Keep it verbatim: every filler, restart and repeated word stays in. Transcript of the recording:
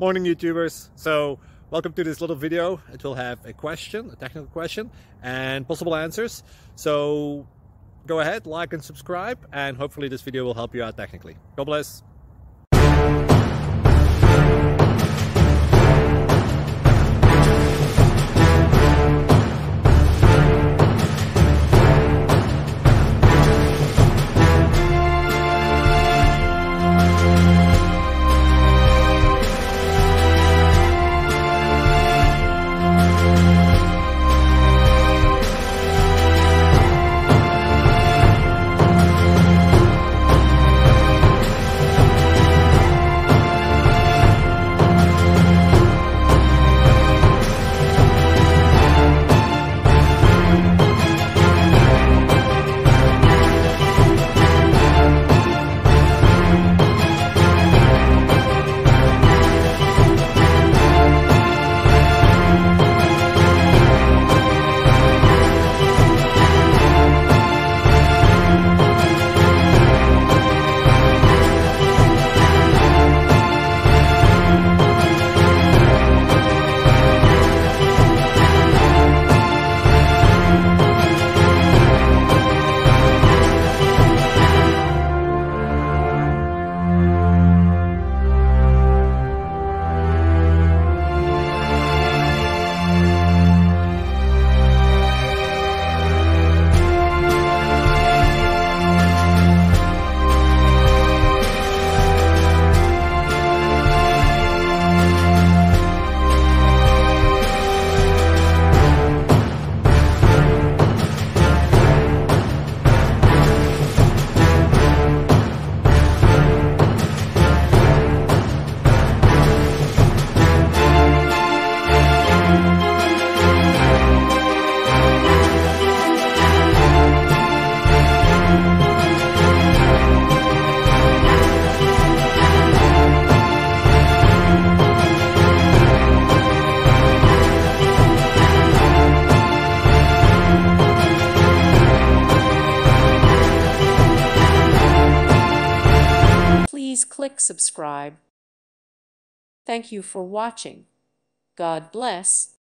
Morning YouTubers. So welcome to this little video. It will have a question, a technical question, and possible answers. So go ahead, like and subscribe, and hopefully this video will help you out technically. God bless. Please click subscribe. Thank you for watching. God bless.